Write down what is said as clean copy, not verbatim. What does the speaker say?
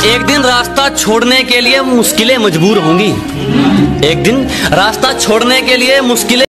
एक दिन रास्ता छोड़ने के लिए मुश्किलें मजबूर होंगी। एक दिन रास्ता छोड़ने के लिए मुश्किलें